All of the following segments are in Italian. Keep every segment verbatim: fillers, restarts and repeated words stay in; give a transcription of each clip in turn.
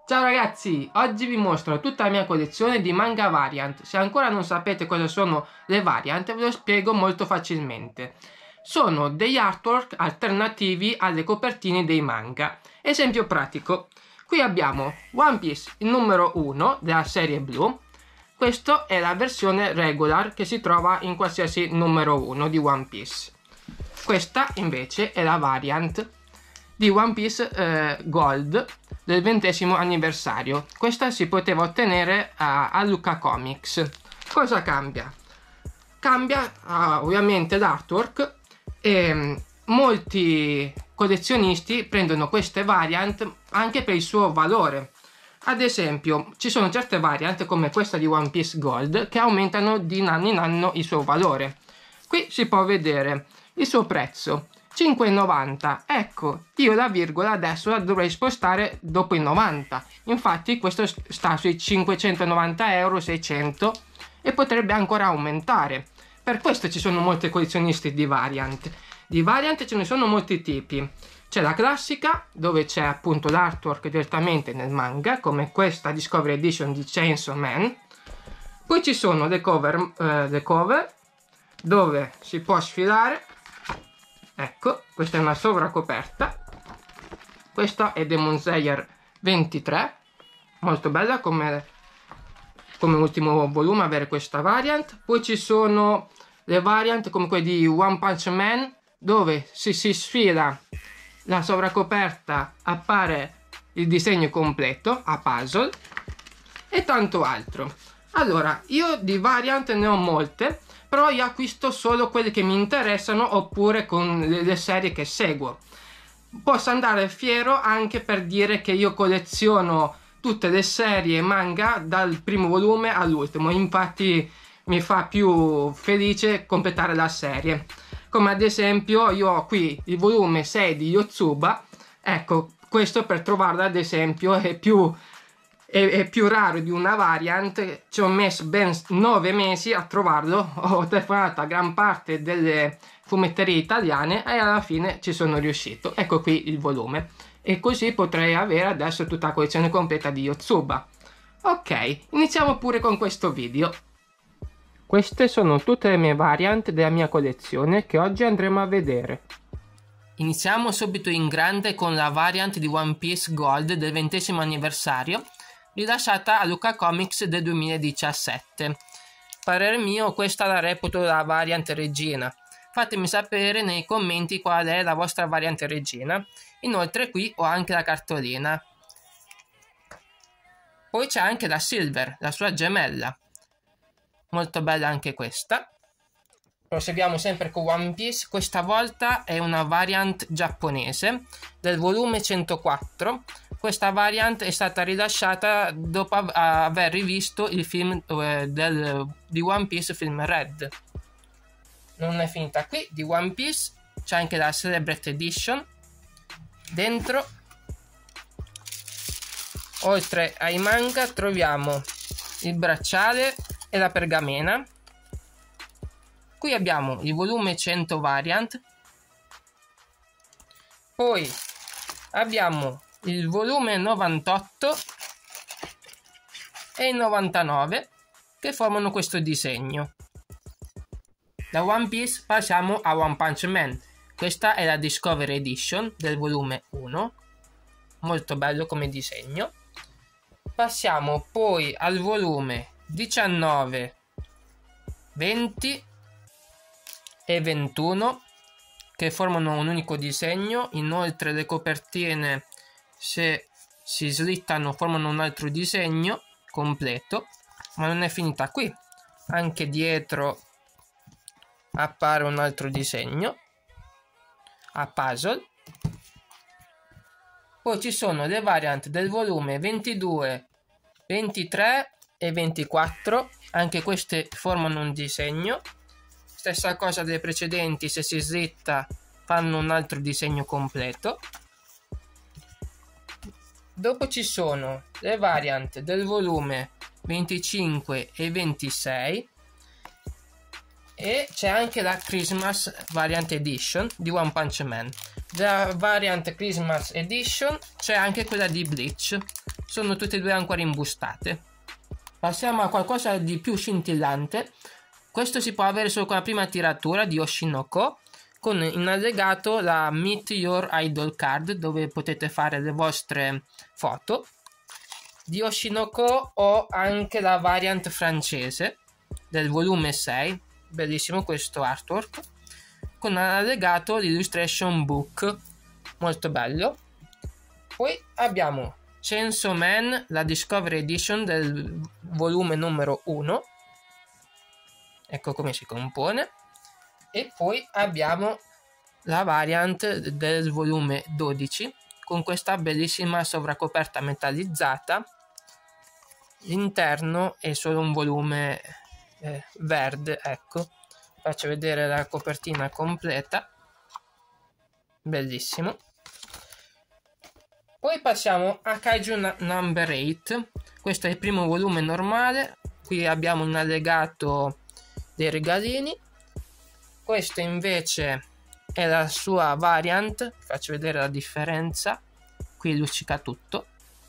Ciao ragazzi, oggi vi mostro tutta la mia collezione di manga variant. Se ancora non sapete cosa sono le variant, ve lo spiego molto facilmente. Sono degli artwork alternativi alle copertine dei manga. Esempio pratico. Qui abbiamo One Piece, il numero uno della serie blu. Questa è la versione regular che si trova in qualsiasi numero uno di One Piece. Questa invece è la variant di One Piece eh, Gold del ventesimo anniversario. Questa si poteva ottenere a, a Lucca Comics. Cosa cambia? Cambia uh, ovviamente l'artwork e um, molti collezionisti prendono queste variant anche per il suo valore. Ad esempio, ci sono certe variant come questa di One Piece Gold che aumentano di anno in anno il suo valore. Qui si può vedere il suo prezzo, cinque e novanta. Ecco, io la virgola adesso la dovrei spostare dopo i novanta. Infatti questo sta sui cinquecentonovanta euro, seicento, e potrebbe ancora aumentare. Per questo ci sono molti collezionisti di variant. Di variant ce ne sono molti tipi. C'è la classica, dove c'è appunto l'artwork direttamente nel manga, come questa Discovery Edition di Chainsaw Man. Poi ci sono le cover, eh, le cover dove si può sfilare. Ecco, questa è una sovracoperta. Questa è Demon Slayer ventitré, molto bella come, come ultimo volume avere questa variant. Poi ci sono le variant come quelle di One Punch Man, dove si, si sfila la sovracoperta, appare il disegno completo a puzzle e tanto altro. Allora, io di variant ne ho molte, però io acquisto solo quelle che mi interessano oppure con le, le serie che seguo. Posso andare fiero anche per dire che io colleziono tutte le serie manga dal primo volume all'ultimo, infatti mi fa più felice completare la serie. Come ad esempio io ho qui il volume sei di Yotsuba. Ecco, questo per trovarlo ad esempio è più È, è più raro di una variant. Ci ho messo ben nove mesi a trovarlo, ho telefonato a gran parte delle fumetterie italiane e alla fine ci sono riuscito. Ecco qui il volume, e così potrei avere adesso tutta la collezione completa di Yotsuba. Ok, iniziamo pure con questo video. Queste sono tutte le mie variant della mia collezione che oggi andremo a vedere. Iniziamo subito in grande con la variant di One Piece Gold del ventesimo anniversario, rilasciata a Lucca Comics del duemiladiciassette. Parere mio, questa la reputo la variant regina. Fatemi sapere nei commenti qual è la vostra variant regina. Inoltre qui ho anche la cartolina. Poi c'è anche la Silver, la sua gemella. Molto bella anche questa. Proseguiamo sempre con One Piece. Questa volta è una variant giapponese del volume centoquattro. Questa variant è stata rilasciata dopo aver rivisto il film eh, del, di One Piece, film Red. Non è finita qui. Di One Piece c'è anche la Celebrate Edition. Dentro, oltre ai manga, troviamo il bracciale e la pergamena. Qui abbiamo il volume cento variant. Poi abbiamo il volume novantotto e il novantanove che formano questo disegno. Da One Piece passiamo a One Punch Man. Questa è la Discovery Edition del volume uno, molto bello come disegno. Passiamo poi al volume diciannove, venti e ventuno che formano un unico disegno. Inoltre le copertine, se si slittano, formano un altro disegno completo. Ma non è finita qui, anche dietro appare un altro disegno a puzzle. Poi ci sono le variant del volume ventidue, ventitré e ventiquattro, anche queste formano un disegno. Stessa cosa delle precedenti, se si slitta fanno un altro disegno completo. Dopo ci sono le variant del volume venticinque e ventisei e c'è anche la Christmas Variant Edition di One Punch Man. della variant Christmas Edition c'è anche quella di Bleach, sono tutte e due ancora imbustate. Passiamo a qualcosa di più scintillante. Questo si può avere solo con la prima tiratura di Oshinoko, con in allegato la Meet Your Idol card, dove potete fare le vostre foto. Di Oshinoko ho anche la variant francese del volume sei, bellissimo questo artwork, con allegato l'illustration book, molto bello. Poi abbiamo Chainsaw Man, la Discovery Edition del volume numero uno, ecco come si compone. E poi abbiamo la variant del volume dodici con questa bellissima sovracoperta metallizzata. L'interno è solo un volume eh, verde, ecco, faccio vedere la copertina completa, bellissimo. Poi passiamo a Kaiju Number otto, questo è il primo volume normale, qui abbiamo un allegato dei regalini. Questo invece è la sua variant, faccio vedere la differenza, qui luccica tutto.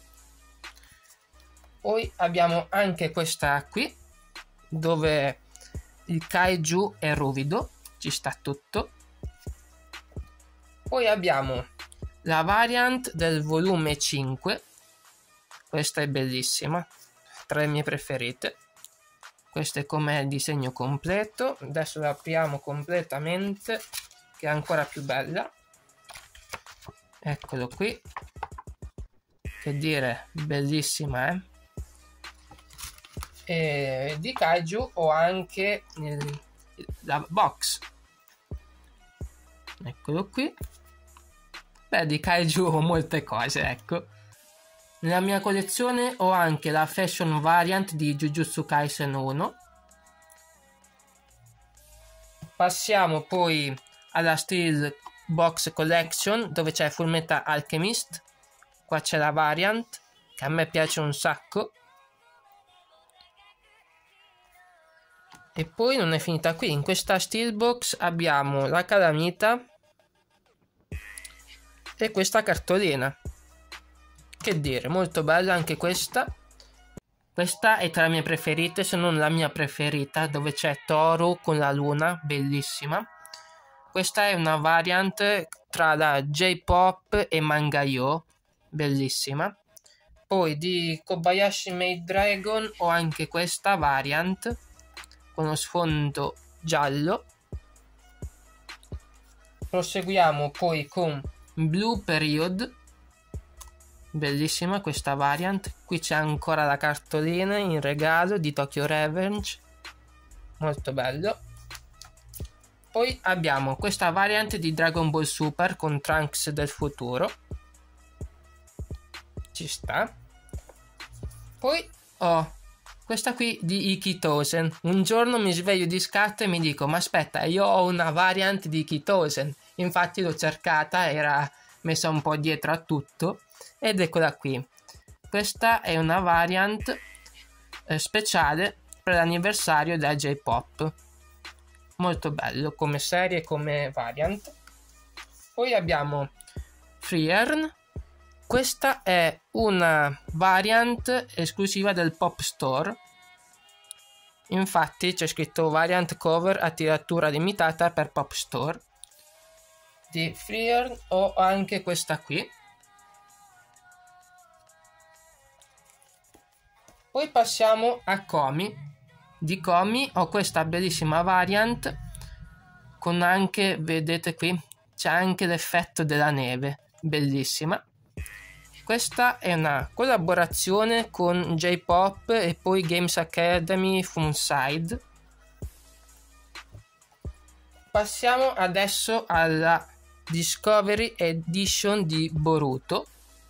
Poi abbiamo anche questa qui, dove il kaiju è ruvido, ci sta tutto. Poi abbiamo la variant del volume cinque, questa è bellissima, tra le mie preferite. Questo è com'è il disegno completo, adesso la apriamo completamente, che è ancora più bella. Eccolo qui, che dire, bellissima, eh? E di kaiju ho anche il, la box, eccolo qui. Beh, di kaiju ho molte cose, ecco. Nella mia collezione ho anche la fashion variant di Jujutsu Kaisen uno. Passiamo poi alla Steel Box Collection, dove c'è Fullmetal Alchemist. Qua c'è la variant, che a me piace un sacco. E poi non è finita qui, in questa Steelbox abbiamo la calamita e questa cartolina. Che dire, molto bella anche questa. Questa è tra le mie preferite, se non la mia preferita, dove c'è Toru con la luna, bellissima. Questa è una variant tra la J-Pop e Manga-Yo, bellissima. Poi di Kobayashi Maid Dragon ho anche questa variant con lo sfondo giallo. Proseguiamo poi con Blue Period, bellissima questa variant. Qui c'è ancora la cartolina in regalo di Tokyo Revenge, molto bello. Poi abbiamo questa variant di Dragon Ball Super con Trunks del futuro, ci sta. Poi ho questa qui di Ikitosen. Un giorno mi sveglio di scatto e mi dico: ma aspetta, io ho una variant di Ikitosen. Infatti l'ho cercata, era messa un po' dietro a tutto, ed eccola qui. Questa è una variant eh, speciale per l'anniversario della J-Pop, molto bello come serie e come variant. Poi abbiamo Freeern. Questa è una variant esclusiva del Pop Store, infatti c'è scritto variant cover a tiratura limitata per Pop Store. Di Freeern ho anche questa qui. Poi passiamo a Komi. Di Komi ho questa bellissima variant con anche, vedete qui, c'è anche l'effetto della neve, bellissima. Questa è una collaborazione con J-Pop e poi Games Academy Funside. Passiamo adesso alla Discovery Edition di Boruto.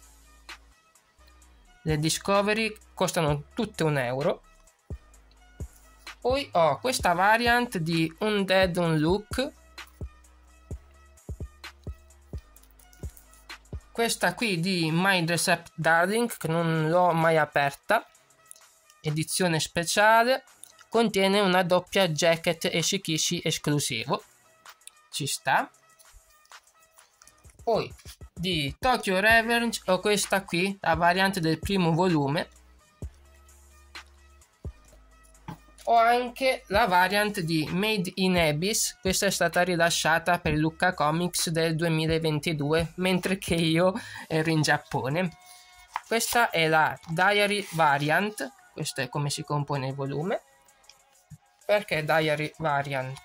Le Discovery costano tutte un euro. Poi ho questa variant di Undead Unlook. Questa qui di My Dress Up Darling, che non l'ho mai aperta, edizione speciale, contiene una doppia jacket e shikishi esclusivo, ci sta. Poi di Tokyo Revenge ho questa qui, la variante del primo volume. Ho anche la variant di Made in Abyss, questa è stata rilasciata per Lucca Comics del duemilaventidue, mentre che io ero in Giappone. Questa è la Diary variant, questo è come si compone il volume. Perché Diary variant?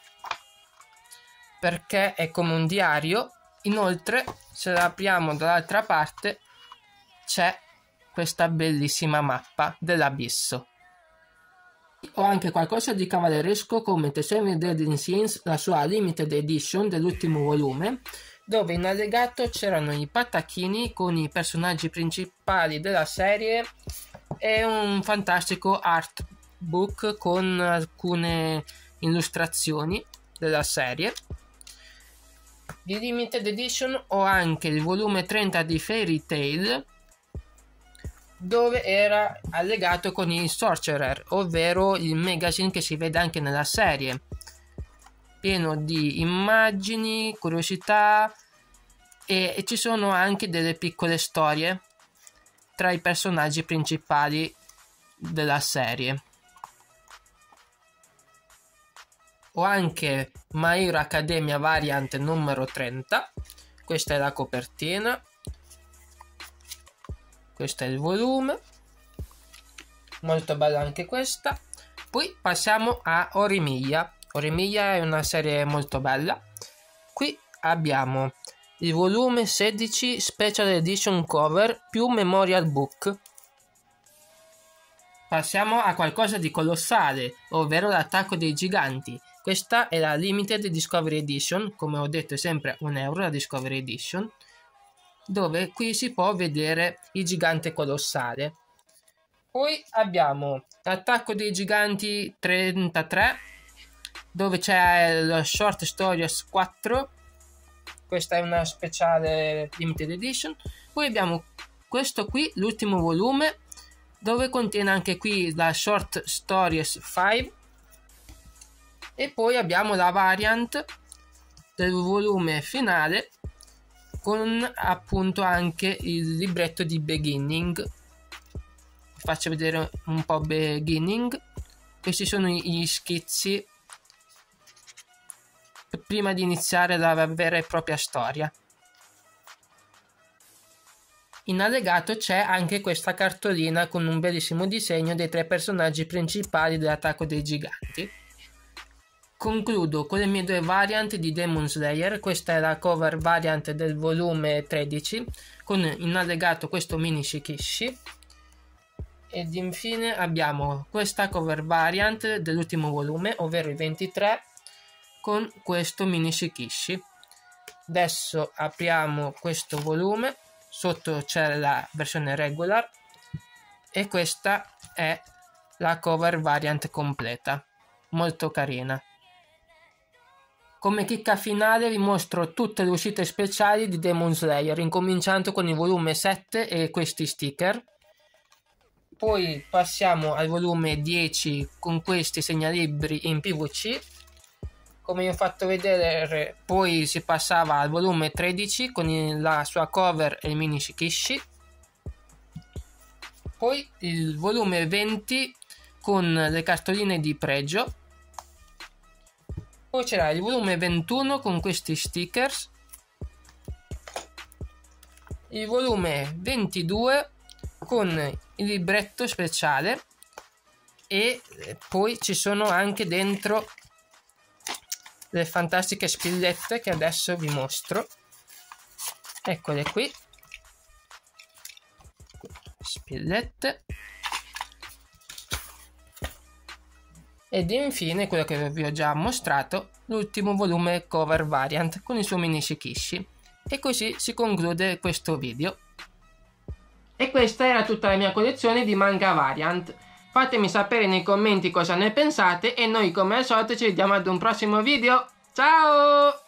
Perché è come un diario. Inoltre, se la apriamo dall'altra parte, c'è questa bellissima mappa dell'abisso. Ho anche qualcosa di cavalleresco come The Seven Deadly Sins, la sua limited edition dell'ultimo volume, dove in allegato c'erano i pattachini con i personaggi principali della serie e un fantastico artbook con alcune illustrazioni della serie. Di limited edition ho anche il volume trenta di Fairy Tail, dove era allegato con il Sorcerer, ovvero il magazine che si vede anche nella serie, pieno di immagini, curiosità e, e ci sono anche delle piccole storie tra i personaggi principali della serie. Ho anche My Hero Academia variant numero trenta, questa è la copertina. Questo è il volume, molto bella anche questa. Poi passiamo a Horimiya. Horimiya è una serie molto bella. Qui abbiamo il volume sedici Special Edition Cover più Memorial Book. Passiamo a qualcosa di colossale, ovvero l'Attacco dei Giganti. Questa è la Limited Discovery Edition, come ho detto è sempre un euro la Discovery Edition, dove qui si può vedere il gigante colossale. Poi abbiamo l'Attacco dei Giganti trentatré, dove c'è lo Short Stories quattro, questa è una speciale limited edition. Poi abbiamo questo qui, l'ultimo volume, dove contiene anche qui la Short Stories cinque, e poi abbiamo la variant del volume finale con appunto anche il libretto di Beginning. Vi faccio vedere un po' Beginning. Questi sono gli schizzi prima di iniziare la vera e propria storia. In allegato c'è anche questa cartolina con un bellissimo disegno dei tre personaggi principali dell'Attacco dei Giganti. Concludo con le mie due variant di Demon Slayer. Questa è la cover variant del volume tredici con in allegato questo mini shikishi, ed infine abbiamo questa cover variant dell'ultimo volume, ovvero il ventitré, con questo mini shikishi. Adesso apriamo questo volume, sotto c'è la versione regular e questa è la cover variant completa, molto carina. Come chicca finale vi mostro tutte le uscite speciali di Demon Slayer, incominciando con il volume sette e questi sticker. Poi passiamo al volume dieci con questi segnalibri in P V C. Come vi ho fatto vedere, poi si passava al volume tredici con il, la sua cover e il mini shikishi. Poi il volume venti con le cartoline di pregio. Poi c'era il volume ventuno con questi stickers, il volume ventidue con il libretto speciale e poi ci sono anche dentro le fantastiche spillette che adesso vi mostro. Eccole qui, spillette. Ed infine quello che vi ho già mostrato, l'ultimo volume cover variant con il suo mini shikishi. E così si conclude questo video. E questa era tutta la mia collezione di manga variant. Fatemi sapere nei commenti cosa ne pensate e noi come al solito ci vediamo ad un prossimo video. Ciao!